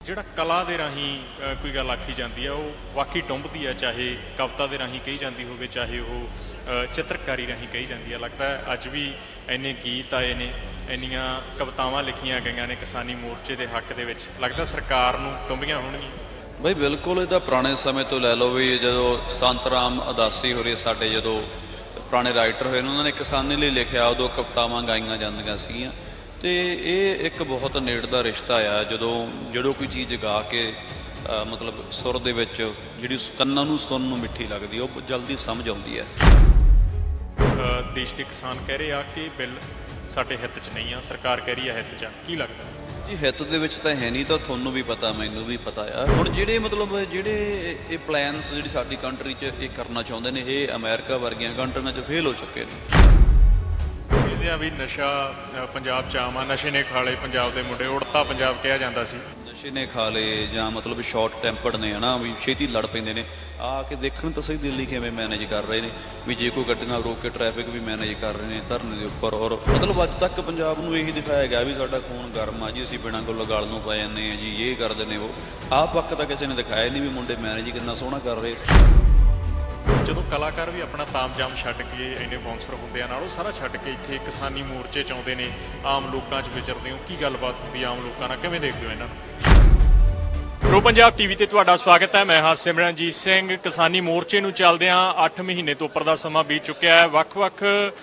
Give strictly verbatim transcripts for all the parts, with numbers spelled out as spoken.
ਜਿਹੜਾ ਕਲਾ ਦੇ ਰਾਹੀਂ ਅ, ਕੋਈ ਗੱਲ ਆਖੀ ਜਾਂਦੀ ਹੈ ਉਹ ਵਾਕਈ ਟੁੰਬਦੀ ਹੈ, ਚਾਹੇ ਕਵਿਤਾ ਦੇ ਰਾਹੀਂ ਕਹੀ ਜਾਂਦੀ ਹੋਵੇ, ਚਾਹੇ ਉਹ ਅ, ਚਿੱਤਰਕਾਰੀ ਰਾਹੀਂ ਕਹੀ ਜਾਂਦੀ ਹੈ। ਲੱਗਦਾ ਹੈ ਅੱਜ ਵੀ ਇੰਨੇ ਗੀਤ ਆਏ ਨੇ, ਇੰਨੀਆਂ ਕਵਿਤਾਵਾਂ ਲਿਖੀਆਂ ਗਈਆਂ ਨੇ ਕਿਸਾਨੀ ਮੋਰਚੇ ਦੇ ਹੱਕ ਦੇ ਵਿੱਚ, ਲੱਗਦਾ ਸਰਕਾਰ ਨੂੰ ਟੁੰਬੀਆਂ ਹੋਣਗੀਆਂ। ਬਈ ਬਿਲਕੁਲ, ਇਹ ਤਾਂ ਪੁਰਾਣੇ ਸਮੇਂ ਤੋਂ ਲੈ ਲਓ ਵੀ ਜਦੋਂ ਸੰਤ ਰਾਮ ਉਦਾਸੀ ਹੋਰੇ ਸਾਡੇ ਜਦੋਂ ਪੁਰਾਣੇ ਰਾਈਟਰ ਹੋਏ ਨੇ, ਉਹਨਾਂ ਨੇ ਕਿਸਾਨੀ ਲਈ ਲਿਖਿਆ, ਉਦੋਂ ਕਵਿਤਾਵਾਂ ਗਾਈਆਂ ਜਾਂਦੀਆਂ ਸੀਗੀਆਂ। ਅਤੇ ਇਹ ਇੱਕ ਬਹੁਤ ਨੇੜ ਦਾ ਰਿਸ਼ਤਾ ਆ, ਜਦੋਂ ਜਦੋਂ ਕੋਈ ਚੀਜ਼ ਗਾ ਕੇ ਮਤਲਬ ਸੁਰ ਦੇ ਵਿੱਚ ਜਿਹੜੀ ਕੰਨਾਂ ਨੂੰ ਸੁਣਨ ਨੂੰ ਮਿੱਠੀ ਲੱਗਦੀ, ਉਹ ਜਲਦੀ ਸਮਝ ਆਉਂਦੀ ਹੈ। ਦੇਸ਼ ਦੇ ਕਿਸਾਨ ਕਹਿ ਰਹੇ ਆ ਕਿ ਬਿੱਲ ਸਾਡੇ ਹਿੱਤ 'ਚ ਨਹੀਂ ਆ, ਸਰਕਾਰ ਕਹਿ ਰਹੀ ਹੈ ਹਿੱਤ 'ਚ ਆ, ਕੀ ਲੱਗਦਾ ਜੀ? ਹਿੱਤ ਦੇ ਵਿੱਚ ਤਾਂ ਹੈ ਨਹੀਂ, ਤਾਂ ਤੁਹਾਨੂੰ ਵੀ ਪਤਾ, ਮੈਨੂੰ ਵੀ ਪਤਾ ਆ। ਹੁਣ ਜਿਹੜੇ ਮਤਲਬ ਜਿਹੜੇ ਇਹ ਪਲਾਨਸ ਜਿਹੜੀ ਸਾਡੀ ਕੰਟਰੀ 'ਚ ਇਹ ਕਰਨਾ ਚਾਹੁੰਦੇ ਨੇ, ਇਹ ਅਮਰੀਕਾ ਵਰਗੀਆਂ ਕੰਟਰੀਆਂ 'ਚ ਫੇਲ ਹੋ ਚੁੱਕੇ ਨੇ। ਇਹਦੇ ਆ ਵੀ ਨਸ਼ਾ ਪੰਜਾਬ 'ਚ ਆਮ ਆ, ਨਸ਼ੇ ਨੇ ਖਾ ਲਏ ਪੰਜਾਬ ਦੇ ਮੁੰਡੇ, ਉੜਤਾ ਪੰਜਾਬ ਕਿਹਾ ਜਾਂਦਾ ਸੀ। ਨਸ਼ੇ ਨੇ ਖਾ ਲਏ ਜਾਂ ਮਤਲਬ ਸ਼ਾਰਟ ਟੈਂਪਰਡ ਨੇ, ਹੈ ਨਾ, ਵੀ ਛੇਤੀ ਲੜ ਪੈਂਦੇ ਨੇ। ਆ ਕੇ ਦੇਖਣ ਤਾਂ ਸਹੀ ਦਿੱਲੀ ਕਿਵੇਂ ਮੈਨੇਜ ਕਰ ਰਹੇ ਨੇ, ਵੀ ਜੇ ਕੋਈ ਗੱਡੀਆਂ ਰੋਕ ਕੇ ਟ੍ਰੈਫਿਕ ਵੀ ਮੈਨੇਜ ਕਰ ਰਹੇ ਨੇ ਧਰਨੇ ਦੇ ਉੱਪਰ। ਔਰ ਮਤਲਬ ਅੱਜ ਤੱਕ ਪੰਜਾਬ ਨੂੰ ਇਹੀ ਦਿਖਾਇਆ ਗਿਆ ਵੀ ਸਾਡਾ ਖੂਨ ਗਰਮ ਆ ਜੀ, ਅਸੀਂ ਬਿਨਾਂ ਕੋਲ ਗਲ ਨੂੰ ਪੈ ਜਾਂਦੇ ਹਾਂ ਜੀ, ਇਹ ਕਰਦੇ ਨੇ ਉਹ। ਆਹ ਪੱਖ ਤਾਂ ਕਿਸੇ ਨੇ ਦਿਖਾਇਆ ਨਹੀਂ ਵੀ ਮੁੰਡੇ ਮੈਨੇਜ ਕਿੰਨਾ ਸੋਹਣਾ ਕਰ ਰਹੇ। ਜਦੋਂ ਕਲਾਕਾਰ ਵੀ ਆਪਣਾ ਤਾਮਝਾਮ ਛੱਡ ਕੇ ਇੰਨੇ ਬਾਉਂਸਰ ਹੁੰਦੇ ਆ ਨਾਲ, ਉਹ ਸਾਰਾ ਛੱਡ ਕੇ ਇੱਥੇ ਕਿਸਾਨੀ ਮੋਰਚੇ 'ਚ ਆਉਂਦੇ ਨੇ, ਆਮ ਲੋਕਾਂ 'ਚ ਵਿਚਰਦੇ ਹੋ, ਕੀ ਗੱਲਬਾਤ ਹੁੰਦੀ ਆਮ ਲੋਕਾਂ ਨਾਲ, ਕਿਵੇਂ ਦੇਖਦੇ ਹੋ ਇਹਨਾਂ ਨੂੰ? ਪ੍ਰੋ ਪੰਜਾਬ ਟੀਵੀ ਤੇ ਤੁਹਾਡਾ ਸਵਾਗਤ ਹੈ। ਮੈਂ ਹਾਂ ਸਿਮਰਨਜੀਤ ਸਿੰਘ। ਕਿਸਾਨੀ ਮੋਰਚੇ ਨੂੰ ਚੱਲਦਿਆਂ ਅੱਠ ਮਹੀਨੇ ਤੋਂ ਉੱਪਰ ਦਾ ਸਮਾਂ ਬੀਤ ਚੁੱਕਿਆ ਹੈ। ਵੱਖ-ਵੱਖ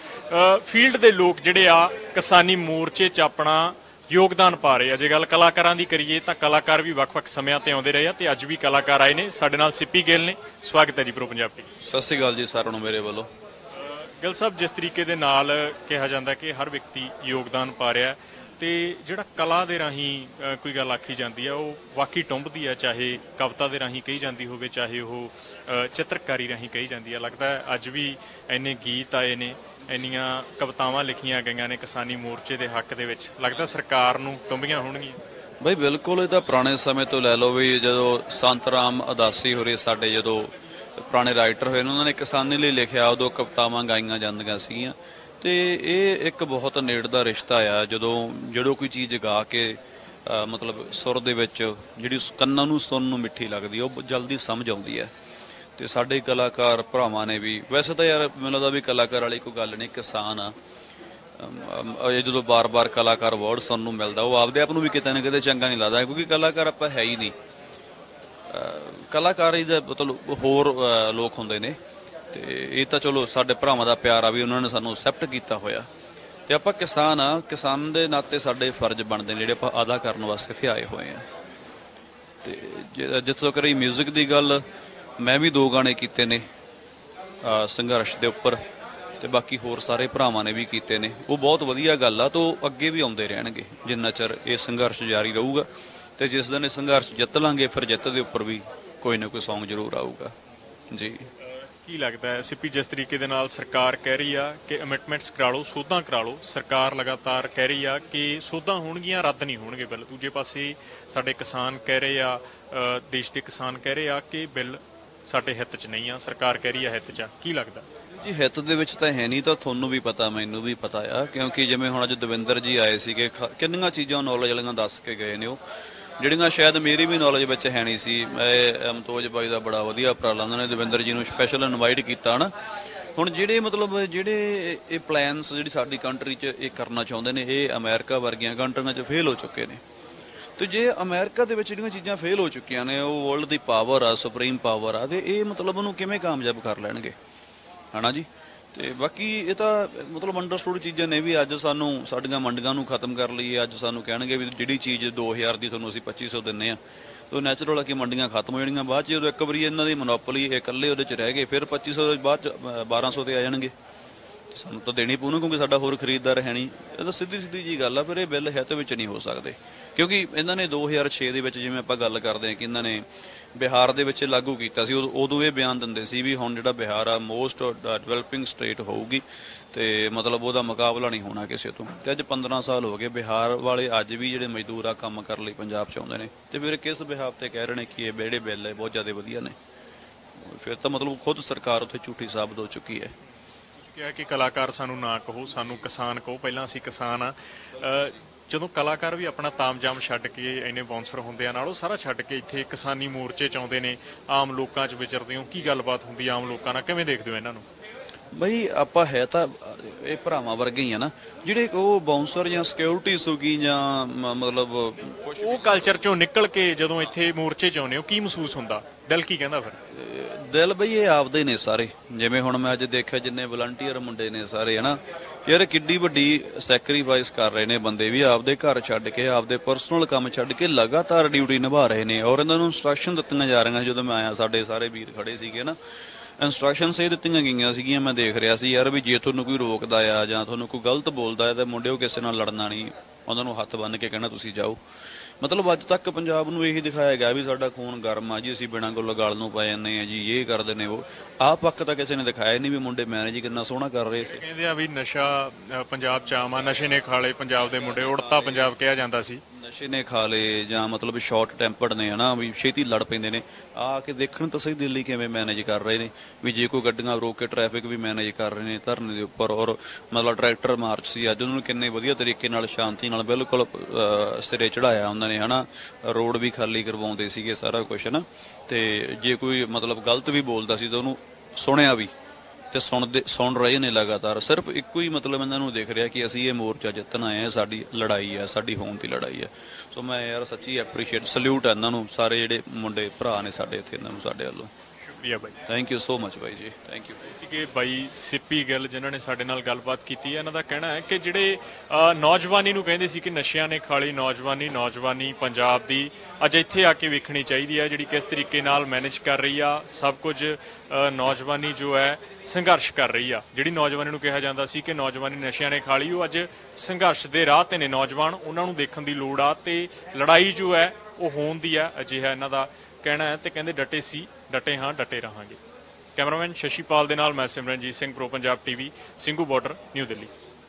ਫੀਲਡ ਦੇ ਲੋਕ ਜਿਹੜੇ ਆ ਕਿਸਾਨੀ ਮੋਰਚੇ 'ਚ ਆਪਣਾ ਯੋਗਦਾਨ ਪਾ ਰਹੇ ਆ। ਜੇ ਗੱਲ ਕਲਾਕਾਰਾਂ ਦੀ ਕਰੀਏ ਤਾਂ ਕਲਾਕਾਰ ਵੀ ਵੱਖ-ਵੱਖ ਸਮਿਆਂ ਤੇ ਆਉਂਦੇ ਰਹੇ ਆ, ਤੇ ਅੱਜ ਵੀ ਕਲਾਕਾਰ ਆਏ ਨੇ। ਸਾਡੇ ਨਾਲ ਸਿੱਪੀ ਗਿੱਲ ਨੇ। ਸਵਾਗਤ ਹੈ ਜੀ ਪ੍ਰੋ ਪੰਜਾਬ ਟੀਵੀ। ਸਤਿ ਸ਼੍ਰੀ ਅਕਾਲ ਜੀ ਸਾਰਿਆਂ ਨੂੰ ਮੇਰੇ ਵੱਲੋਂ। ਗਿੱਲ ਸਾਹਿਬ, ਜਿਸ ਤਰੀਕੇ ਦੇ ਨਾਲ ਕਿਹਾ ਜਾਂਦਾ ਕਿ ਹਰ ਵਿਅਕਤੀ ਯੋਗਦਾਨ ਪਾ ਰਿਹਾ, ਤੇ ਜਿਹੜਾ ਕਲਾ ਦੇ ਰਾਹੀਂ ਕੋਈ ਗੱਲ ਆਖੀ ਜਾਂਦੀ ਹੈ ਉਹ ਵਾਕਈ ਟੁੰਬਦੀ ਹੈ, ਚਾਹੇ ਕਵਿਤਾ ਦੇ ਰਾਹੀਂ ਕਹੀ ਜਾਂਦੀ ਹੋਵੇ, ਚਾਹੇ ਉਹ ਚਿੱਤਰਕਾਰੀ ਰਾਹੀਂ ਕਹੀ ਜਾਂਦੀ ਹੈ। ਲੱਗਦਾ ਹੈ ਅੱਜ ਵੀ ਇੰਨੇ ਗੀਤ ਆਏ ਨੇ, ਇੰਨੀਆਂ ਕਵਿਤਾਵਾਂ ਲਿਖੀਆਂ ਗਈਆਂ ਨੇ ਕਿਸਾਨੀ ਮੋਰਚੇ ਦੇ ਹੱਕ ਦੇ ਵਿੱਚ, ਲੱਗਦਾ ਸਰਕਾਰ ਨੂੰ ਟੁੰਬੀਆਂ ਹੋਣਗੀਆਂ। ਬਈ ਬਿਲਕੁਲ, ਇਹ ਤਾਂ ਪੁਰਾਣੇ ਸਮੇਂ ਤੋਂ ਲੈ ਲਓ ਵੀ ਜਦੋਂ ਸੰਤ ਰਾਮ ਉਦਾਸੀ ਹੋਰੇ ਸਾਡੇ ਜਦੋਂ ਪੁਰਾਣੇ ਰਾਈਟਰ ਹੋਏ ਨੇ, ਉਹਨਾਂ ਨੇ ਕਿਸਾਨੀ ਲਈ ਲਿਖਿਆ, ਉਦੋਂ ਕਵਿਤਾਵਾਂ ਗਾਈਆਂ ਜਾਂਦੀਆਂ ਸੀਗੀਆਂ। ਅਤੇ ਇਹ ਇੱਕ ਬਹੁਤ ਨੇੜ ਦਾ ਰਿਸ਼ਤਾ ਆ, ਜਦੋਂ ਜਦੋਂ ਕੋਈ ਚੀਜ਼ ਗਾ ਕੇ ਮਤਲਬ ਸੁਰ ਦੇ ਵਿੱਚ ਜਿਹੜੀ ਕੰਨਾਂ ਨੂੰ ਸੁਣਨ ਨੂੰ ਮਿੱਠੀ ਲੱਗਦੀ, ਉਹ ਜਲਦੀ ਸਮਝ ਆਉਂਦੀ ਹੈ। ਅਤੇ ਸਾਡੇ ਕਲਾਕਾਰ ਭਰਾਵਾਂ ਨੇ ਵੀ, ਵੈਸੇ ਤਾਂ ਯਾਰ ਮੈਨੂੰ ਲੱਗਦਾ ਵੀ ਕਲਾਕਾਰ ਵਾਲੀ ਕੋਈ ਗੱਲ ਨਹੀਂ, ਕਿਸਾਨ ਆ। ਇਹ ਜਦੋਂ ਬਾਰ-ਬਾਰ ਕਲਾਕਾਰ ਵਰਡ ਸੁਣਨ ਨੂੰ ਮਿਲਦਾ, ਉਹ ਆਪਦੇ ਆਪ ਨੂੰ ਵੀ ਕਿਤੇ ਨਾ ਕਿਤੇ ਚੰਗਾ ਨਹੀਂ ਲੱਗਦਾ, ਕਿਉਂਕਿ ਕਲਾਕਾਰ ਆਪਾਂ ਹੈ ਹੀ ਨਹੀਂ। ਕਲਾਕਾਰੀ ਦਾ ਮਤਲਬ ਹੋਰ ਲੋਕ ਹੁੰਦੇ ਨੇ, ਅਤੇ ਇਹ ਤਾਂ ਚਲੋ ਸਾਡੇ ਭਰਾਵਾਂ ਦਾ ਪਿਆਰ ਆ ਵੀ ਉਹਨਾਂ ਨੇ ਸਾਨੂੰ ਐਕਸੈਪਟ ਕੀਤਾ ਹੋਇਆ, ਅਤੇ ਆਪਾਂ ਕਿਸਾਨ ਆ। ਕਿਸਾਨ ਦੇ ਨਾਤੇ ਸਾਡੇ ਫਰਜ਼ ਬਣਦੇ ਨੇ ਜਿਹੜੇ ਆਪਾਂ ਅਦਾ ਕਰਨ ਵਾਸਤੇ ਇੱਥੇ ਆਏ ਹੋਏ ਹਾਂ। ਅਤੇ ਜਿੱਥੋਂ ਤੱਕ ਰਹੀ ਮਿਊਜ਼ਿਕ ਦੀ ਗੱਲ, ਮੈਂ ਵੀ ਦੋ ਗਾਣੇ ਕੀਤੇ ਨੇ ਸੰਘਰਸ਼ ਦੇ ਉੱਪਰ, ਅਤੇ ਬਾਕੀ ਹੋਰ ਸਾਰੇ ਭਰਾਵਾਂ ਨੇ ਵੀ ਕੀਤੇ ਨੇ। ਉਹ ਬਹੁਤ ਵਧੀਆ ਗੱਲ ਆ, ਤਾਂ ਉਹ ਅੱਗੇ ਵੀ ਆਉਂਦੇ ਰਹਿਣਗੇ ਜਿੰਨਾ ਚਿਰ ਇਹ ਸੰਘਰਸ਼ ਜਾਰੀ ਰਹੂਗਾ। ਅਤੇ ਜਿਸ ਦਿਨ ਇਹ ਸੰਘਰਸ਼ ਜਿੱਤ ਲਾਂਗੇ, ਫਿਰ ਜਿੱਤ ਦੇ ਉੱਪਰ ਵੀ ਕੋਈ ਨਾ ਕੋਈ ਸੌਂਗ ਜ਼ਰੂਰ ਆਊਗਾ ਜੀ। ਕੀ ਲੱਗਦਾ ਹੈ ਸਿੱਪੀ, ਜਿਸ ਤਰੀਕੇ ਦੇ ਨਾਲ ਸਰਕਾਰ ਕਹਿ ਰਹੀ ਆ ਕਿ ਅਮੈਂਡਮੈਂਟਸ ਕਰਾ ਲਓ, ਸੋਧਾਂ ਕਰਾ ਲਓ, ਸਰਕਾਰ ਲਗਾਤਾਰ ਕਹਿ ਰਹੀ ਆ ਕਿ ਸੋਧਾਂ ਹੋਣਗੀਆਂ, ਰੱਦ ਨਹੀਂ ਹੋਣਗੇ ਬਿੱਲ। ਦੂਜੇ ਪਾਸੇ ਸਾਡੇ ਕਿਸਾਨ ਕਹਿ ਰਹੇ ਆ, ਦੇਸ਼ ਦੇ ਕਿਸਾਨ ਕਹਿ ਰਹੇ ਆ ਕਿ ਬਿੱਲ ਸਾਡੇ ਹਿੱਤ 'ਚ ਨਹੀਂ ਆ, ਸਰਕਾਰ ਕਹਿ ਰਹੀ ਆ ਹਿੱਤ 'ਚ ਆ, ਕੀ ਲੱਗਦਾ ਜੀ? ਹਿੱਤ ਦੇ ਵਿੱਚ ਤਾਂ ਹੈ ਨਹੀਂ, ਤਾਂ ਤੁਹਾਨੂੰ ਵੀ ਪਤਾ, ਮੈਨੂੰ ਵੀ ਪਤਾ ਆ। ਕਿਉਂਕਿ ਜਿਵੇਂ ਹੁਣ ਅੱਜ ਦਵਿੰਦਰ ਜੀ ਆਏ ਸੀਗੇ, ਕਿੰਨੀਆਂ ਚੀਜ਼ਾਂ ਨੌਲੇਜ ਵਾਲੀਆਂ ਦੱਸ ਕੇ ਗਏ ਨੇ ਉਹ, ਜਿਹੜੀਆਂ ਸ਼ਾਇਦ ਮੇਰੀ ਵੀ ਨੌਲੇਜ ਵਿੱਚ ਹੈ ਨਹੀਂ ਸੀ। ਮੈਂ ਅਮਤੋਜ ਬਾਈ ਦਾ ਬੜਾ ਵਧੀਆ ਉਪਰਾਲਾ, ਉਹਨਾਂ ਨੇ ਦਵਿੰਦਰ ਜੀ ਨੂੰ ਸਪੈਸ਼ਲ ਇਨਵਾਈਟ ਕੀਤਾ ਨਾ। ਹੁਣ ਜਿਹੜੇ ਮਤਲਬ ਜਿਹੜੇ ਇਹ ਪਲਾਨਸ ਜਿਹੜੀ ਸਾਡੀ ਕੰਟਰੀ 'ਚ ਇਹ ਕਰਨਾ ਚਾਹੁੰਦੇ ਨੇ, ਇਹ ਅਮਰੀਕਾ ਵਰਗੀਆਂ ਕੰਟਰੀਆਂ 'ਚ ਫੇਲ ਹੋ ਚੁੱਕੇ ਨੇ। ਅਤੇ ਜੇ ਅਮਰੀਕਾ ਦੇ ਵਿੱਚ ਜਿਹੜੀਆਂ ਚੀਜ਼ਾਂ ਫੇਲ ਹੋ ਚੁੱਕੀਆਂ ਨੇ, ਉਹ ਵਰਲਡ ਦੀ ਪਾਵਰ ਆ, ਸੁਪਰੀਮ ਪਾਵਰ ਆ, ਅਤੇ ਇਹ ਮਤਲਬ ਉਹਨੂੰ ਕਿਵੇਂ ਕਾਮਯਾਬ ਕਰ ਲੈਣਗੇ, ਹੈ ਨਾ ਜੀ। ਅਤੇ ਬਾਕੀ ਇਹ ਤਾਂ ਮਤਲਬ ਅੰਡਰਸਟੂਡ ਚੀਜ਼ਾਂ ਨੇ ਵੀ ਅੱਜ ਸਾਨੂੰ ਸਾਡੀਆਂ ਮੰਡੀਆਂ ਨੂੰ ਖਤਮ ਕਰ ਲਈਏ, ਅੱਜ ਸਾਨੂੰ ਕਹਿਣਗੇ ਵੀ ਜਿਹੜੀ ਚੀਜ਼ ਦੋ ਹਜ਼ਾਰ ਦੀ ਤੁਹਾਨੂੰ ਅਸੀਂ ਪੱਚੀ ਸੌ ਦਿੰਦੇ ਹਾਂ, ਤਾਂ ਉਹ ਨੈਚੁਰਲ ਆ ਕਿ ਮੰਡੀਆਂ ਖਤਮ ਹੋ ਜਾਣੀਆਂ। ਬਾਅਦ 'ਚ ਜਦੋਂ ਇੱਕ ਵਾਰੀ ਇਹਨਾਂ ਦੀ ਮੋਨੋਪੋਲੀ ਇਹ ਇਕੱਲੇ ਉਹਦੇ 'ਚ ਰਹਿ ਗਏ, ਫਿਰ ਪੱਚੀ ਸੌ ਦੇ ਬਾਅਦ 'ਚ ਬਾਰਾਂ ਸੌ 'ਤੇ ਆ ਜਾਣਗੇ। ਸਾਨੂੰ ਤਾਂ ਦੇਣੀ ਪਊ ਨਾ, ਕਿਉਂਕਿ ਸਾਡਾ ਹੋਰ ਖਰੀਦਦਾਰ ਹੈ ਨਹੀਂ। ਇਹ ਤਾਂ ਸਿੱਧੀ ਸਿੱਧੀ ਜੀ ਗੱਲ ਆ। ਫਿਰ ਇਹ ਬਿੱਲ ਹਿੱਤ ਵਿੱਚ ਨਹੀਂ ਹੋ ਸਕਦੇ, ਕਿਉਂਕਿ ਇਹਨਾਂ ਨੇ ਦੋ ਹਜ਼ਾਰ ਛੇ ਦੇ ਵਿੱਚ, ਜਿਵੇਂ ਆਪਾਂ ਗੱਲ ਕਰਦੇ ਹਾਂ ਕਿ ਇਹਨਾਂ ਨੇ ਬਿਹਾਰ ਦੇ ਵਿੱਚ ਲਾਗੂ ਕੀਤਾ ਸੀ, ਉਦੋਂ ਇਹ ਬਿਆਨ ਦਿੰਦੇ ਸੀ ਵੀ ਹੁਣ ਜਿਹੜਾ ਬਿਹਾਰ ਆ ਮੋਸਟ ਡਿਵੈਲਪਿੰਗ ਸਟੇਟ ਹੋਊਗੀ, ਅਤੇ ਮਤਲਬ ਉਹਦਾ ਮੁਕਾਬਲਾ ਨਹੀਂ ਹੋਣਾ ਕਿਸੇ ਤੋਂ। ਅਤੇ ਅੱਜ ਪੰਦਰਾਂ ਸਾਲ ਹੋ ਗਏ, ਬਿਹਾਰ ਵਾਲੇ ਅੱਜ ਵੀ ਜਿਹੜੇ ਮਜ਼ਦੂਰ ਆ ਕੰਮ ਕਰਨ ਲਈ ਪੰਜਾਬ 'ਚ ਆਉਂਦੇ ਨੇ, ਅਤੇ ਫਿਰ ਕਿਸ ਬਿਹਾਰ 'ਤੇ ਕਹਿ ਰਹੇ ਨੇ ਕਿ ਇਹ ਜਿਹੜੇ ਬਿੱਲ ਹੈ ਬਹੁਤ ਜ਼ਿਆਦਾ ਵਧੀਆ ਨੇ। ਫਿਰ ਤਾਂ ਮਤਲਬ ਖੁਦ ਸਰਕਾਰ ਉੱਥੇ ਝੂਠੀ ਸਾਬਤ ਹੋ ਚੁੱਕੀ ਹੈ। ਕਿਹਾ ਕਿ ਕਲਾਕਾਰ ਸਾਨੂੰ ਨਾ ਕਹੋ, ਸਾਨੂੰ ਕਿਸਾਨ ਕਹੋ, ਪਹਿਲਾਂ ਅਸੀਂ ਕਿਸਾਨ ਆ। ਜਦੋਂ ਕਲਾਕਾਰ ਵੀ ਆਪਣਾ ਤਾਮਝਾਮ ਛੱਡ ਕੇ ਇੰਨੇ ਬਾਉਂਸਰ ਹੁੰਦੇ ਆ ਨਾਲ ਉਹ ਸਾਰਾ ਛੱਡ ਕੇ ਇੱਥੇ ਕਿਸਾਨੀ ਮੋਰਚੇ 'ਚ ਆਉਂਦੇ ਨੇ, ਆਮ ਲੋਕਾਂ 'ਚ ਵਿਚਰਦੇ ਹੋ, ਕੀ ਗੱਲਬਾਤ ਹੁੰਦੀ ਆਮ ਲੋਕਾਂ ਨਾਲ, ਕਿਵੇਂ ਦੇਖਦੇ ਹੋ ਇਹਨਾਂ ਨੂੰ? ਬਈ ਆਪਾਂ ਹੈ ਤਾਂ ਇਹ ਭਰਾਵਾਂ ਵਰਗੇ ਹੀ ਆ ਨਾ, ਜਿਹੜੇ ਉਹ ਬਾਉਂਸਰ ਜਾਂ ਸਿਕਿਉਰਿਟੀ ਸੁਗੀ ਜਾਂ ਮ- ਮਤਲਬ ਉਹ ਕਲਚਰ 'ਚੋਂ ਨਿਕਲ ਕੇ ਜਦੋਂ ਇੱਥੇ ਮੋਰਚੇ 'ਚ ਆਉਂਦੇ ਹੋ ਕੀ ਮਹਿਸੂਸ ਹੁੰਦਾ, ਦਿਲ ਕੀ ਕਹਿੰਦਾ ਫਿਰ? ਦਿਲ ਬਈ ਇਹ ਆਪਦੇ ਨੇ ਸਾਰੇ। ਜਿਵੇਂ ਹੁਣ ਮੈਂ ਅੱਜ ਦੇਖਿਆ ਜਿੰਨੇ ਵਲੰਟੀਅਰ ਮੁੰਡੇ ਨੇ ਸਾਰੇ ਹਨਾ, ਯਾਰ ਕਿੱਡੀ ਵੱਡੀ ਸੈਕਰੀਫਾਈਸ ਕਰ ਰਹੇ ਨੇ ਬੰਦੇ ਵੀ, ਆਪਦੇ ਘਰ ਛੱਡ ਕੇ ਆਪਦੇ ਪਰਸਨਲ ਕੰਮ ਛੱਡ ਕੇ ਲਗਾਤਾਰ ਡਿਊਟੀ ਨਿਭਾ ਰਹੇ ਨੇ। ਔਰ ਇਹਨਾਂ ਨੂੰ ਇਨਸਟਰਕਸ਼ਨ ਦਿੱਤੀਆਂ ਜਾ ਰਹੀਆਂ, ਜਦੋਂ ਮੈਂ ਆਇਆ ਸਾਡੇ ਸਾਰੇ ਵੀਰ ਖੜੇ ਸੀਗੇ ਨਾ, ਇੰਸਟਰਕਸ਼ਨਸ ਇਹ ਦਿੱਤੀਆਂ ਗਈਆਂ ਸੀਗੀਆਂ, ਮੈਂ ਦੇਖ ਰਿਹਾ ਸੀ ਯਾਰ ਵੀ ਜੇ ਤੁਹਾਨੂੰ ਕੋਈ ਰੋਕਦਾ ਆ ਜਾਂ ਤੁਹਾਨੂੰ ਕੋਈ ਗਲਤ ਬੋਲਦਾ ਹੈ ਤਾਂ ਮੁੰਡਿਓ ਕਿਸੇ ਨਾਲ ਲੜਨਾ ਨਹੀਂ, ਉਹਨਾਂ ਨੂੰ ਹੱਥ ਬੰਨ੍ਹ ਕੇ ਕਹਿਣਾ ਤੁਸੀਂ ਜਾਓ। ਮਤਲਬ ਅੱਜ ਤੱਕ ਪੰਜਾਬ ਨੂੰ ਇਹੀ ਦਿਖਾਇਆ ਗਿਆ ਵੀ ਸਾਡਾ ਖੂਨ ਗਰਮ ਆ ਜੀ, ਅਸੀਂ ਬਿਨਾਂ ਗੁੱਲ ਗਾਲ ਨੂੰ ਪੈ ਜਾਂਦੇ ਆ ਜੀ, ਇਹ ਕਰਦੇ ਨੇ ਉਹ। ਆਹ ਪੱਖ ਤਾਂ ਕਿਸੇ ਨੇ ਦਿਖਾਇਆ ਨਹੀਂ ਵੀ ਮੁੰਡੇ ਮੈਨੇਜ ਕਿੰਨਾ ਸੋਹਣਾ ਕਰ ਰਹੇ ਸੀ। ਕਹਿੰਦੇ ਆ ਵੀ ਨਸ਼ਾ ਅ, ਪੰਜਾਬ 'ਚ ਆਮ ਆ, ਨਸ਼ੇ ਨੇ ਖਾ ਲਏ ਪੰਜਾਬ ਦੇ ਮੁੰਡੇ, ਉੜਤਾ ਪੰਜਾਬ ਕਿਹਾ ਜਾਂਦਾ ਸੀ। ਨਸ਼ੇ ਨੇ ਖਾ ਲਏ ਜਾਂ ਮਤਲਬ ਸ਼ਾਰਟ ਟੈਂਪਰਡ ਨੇ ਹਨਾ, ਵੀ ਛੇਤੀ ਲੜ ਪੈਂਦੇ ਨੇ। ਆ ਕੇ ਦੇਖਣ ਤਾਂ ਸਹੀ ਦਿੱਲੀ ਕਿਵੇਂ ਮੈਨੇਜ ਕਰ ਰਹੇ ਨੇ, ਵੀ ਜੇ ਕੋਈ ਗੱਡੀਆਂ ਰੋਕ ਕੇ ਟ੍ਰੈਫਿਕ ਵੀ ਮੈਨੇਜ ਕਰ ਰਹੇ ਨੇ ਧਰਨੇ ਦੇ ਉੱਪਰ। ਔਰ ਮਤਲਬ ਟਰੈਕਟਰ ਮਾਰਚ ਸੀ ਅੱਜ, ਉਹਨਾਂ ਨੂੰ ਕਿੰਨੇ ਵਧੀਆ ਤਰੀਕੇ ਨਾਲ ਸ਼ਾਂਤੀ ਨਾਲ ਬਿਲਕੁਲ ਅ, ਸਿਰੇ ਚੜਾਇਆ ਉਹਨਾਂ ਨੇ ਹਨਾ, ਰੋਡ ਵੀ ਖਾਲੀ ਕਰਵਾਉਂਦੇ ਸੀਗੇ ਸਾਰਾ ਕੁਝ ਨਾ। ਤੇ ਜੇ ਕੋਈ ਮਤਲਬ ਗਲਤ ਵੀ ਬੋਲਦਾ ਸੀ ਤਾਂ ਉਹਨੂੰ ਸੁਣਿਆ ਵੀ ਤੇ ਸੁਣਦੇ ਸੁਣ ਰਹੇ ਨੇ ਲਗਾਤਾਰ। ਸਿਰਫ ਇੱਕੋ ਹੀ ਮਤਲਬ ਇਹਨਾਂ ਨੂੰ ਦਿਖ ਰਿਹਾ ਕਿ ਅਸੀਂ ਇਹ ਮੋਰਚਾ ਜਿੱਤਣ ਆਏ ਆ, ਸਾਡੀ ਲੜਾਈ ਹੈ, ਸਾਡੀ ਹੋਣ ਦੀ ਲੜਾਈ ਹੈ। ਸੋ ਮੈਂ ਯਾਰ ਸੱਚੀ ਐਪਰੀਸ਼ੀਏਟ ਸਲੂਟ ਹੈ ਇਹਨਾਂ ਨੂੰ, ਸਾਰੇ ਜਿਹੜੇ ਮੁੰਡੇ ਭਰਾ ਨੇ ਸਾਡੇ ਇੱਥੇ, ਇਹਨਾਂ ਨੂੰ ਸਾਡੇ ਵੱਲੋਂ ਸ਼ੁਕਰੀਆ ਬਾਈ। ਥੈਂਕ ਯੂ ਸੋ ਮਚ ਬਾਈ ਜੀ, ਥੈਂਕ ਯੂ। ਸੀਗੇ ਬਾਈ ਸਿੱਪੀ ਗਿੱਲ ਜਿਨ੍ਹਾਂ ਨੇ ਸਾਡੇ ਨਾਲ ਗੱਲਬਾਤ ਕੀਤੀ ਹੈ। ਇਹਨਾਂ ਦਾ ਕਹਿਣਾ ਹੈ ਕਿ ਜਿਹੜੇ ਅ, ਨੌਜਵਾਨੀ ਨੂੰ ਕਹਿੰਦੇ ਸੀ ਕਿ ਨਸ਼ਿਆਂ ਨੇ ਖਾ ਲਈ ਨੌਜਵਾਨੀ, ਨੌਜਵਾਨੀ ਪੰਜਾਬ ਦੀ ਅੱਜ ਇੱਥੇ ਆ ਕੇ ਵੇਖਣੀ ਚਾਹੀਦੀ ਹੈ, ਜਿਹੜੀ ਕਿਸ ਤਰੀਕੇ ਨਾਲ ਮੈਨੇਜ ਕਰ ਰਹੀ ਆ ਸਭ ਕੁਝ। ਅ, ਨੌਜਵਾਨੀ ਜੋ ਹੈ ਸੰਘਰਸ਼ ਕਰ ਰਹੀ ਆ। ਜਿਹੜੀ ਨੌਜਵਾਨੀ ਨੂੰ ਕਿਹਾ ਜਾਂਦਾ ਸੀ ਕਿ ਨੌਜਵਾਨੀ ਨਸ਼ਿਆਂ ਨੇ ਖਾ ਲਈ, ਉਹ ਅੱਜ ਸੰਘਰਸ਼ ਦੇ ਰਾਹ ਤੇ ਨੇ ਨੌਜਵਾਨ, ਉਹਨਾਂ ਨੂੰ ਦੇਖਣ ਦੀ ਲੋੜ ਆ ਤੇ ਲੜਾਈ ਜੋ ਹੈ ਉਹ ਹੋਣ ਦੀ ਆ, ਅਜਿਹਾ ਇਹਨਾਂ ਦਾ ਕਹਿਣਾ ਹੈ। ਤੇ ਕਹਿੰਦੇ ਡਟੇ ਸੀ, ਡਟੇ ਹਾਂ, ਡਟੇ ਰਹਾਂਗੇ। ਕੈਮਰਾਮੈਨ ਸ਼ਸ਼ੀਪਾਲ ਦੇ ਨਾਲ ਮੈਂ Simranjit Singh, pro Punjab TV, Singhu border, new Delhi.